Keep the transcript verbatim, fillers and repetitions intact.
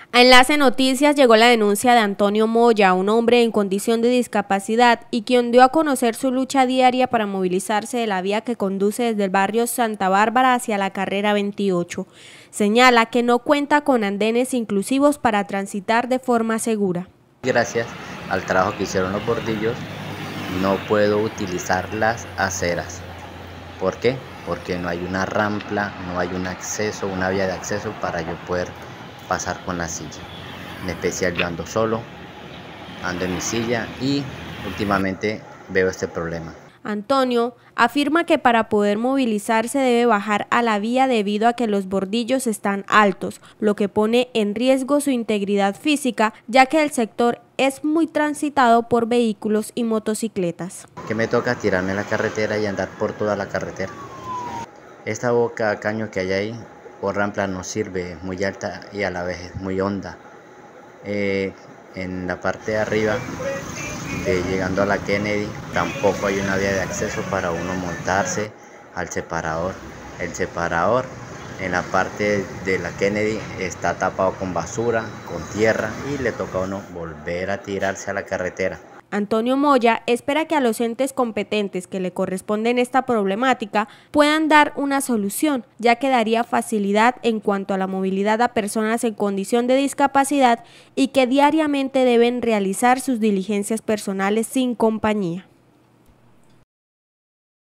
A Enlace Noticias llegó la denuncia de Antonio Moya, un hombre en condición de discapacidad y quien dio a conocer su lucha diaria para movilizarse de la vía que conduce desde el barrio Santa Bárbara hacia la carrera veintiocho. Señala que no cuenta con andenes inclusivos para transitar de forma segura. Gracias al trabajo que hicieron los bordillos, no puedo utilizar las aceras. ¿Por qué? Porque no hay una rampa, no hay un acceso, una vía de acceso para yo poder pasar con la silla. En especial yo ando solo, ando en mi silla y últimamente veo este problema. Antonio afirma que para poder movilizarse debe bajar a la vía debido a que los bordillos están altos, lo que pone en riesgo su integridad física, ya que el sector es muy transitado por vehículos y motocicletas. Que me toca tirarme la carretera y andar por toda la carretera. Esta boca caño que hay ahí o rampa no sirve, es muy alta y a la vez es muy honda. Eh, en la parte de arriba, de llegando a la Kennedy, tampoco hay una vía de acceso para uno montarse al separador. El separador en la parte de la Kennedy está tapado con basura, con tierra y le toca a uno volver a tirarse a la carretera. Antonio Moya espera que a los entes competentes que le corresponden esta problemática puedan dar una solución, ya que daría facilidad en cuanto a la movilidad a personas en condición de discapacidad y que diariamente deben realizar sus diligencias personales sin compañía.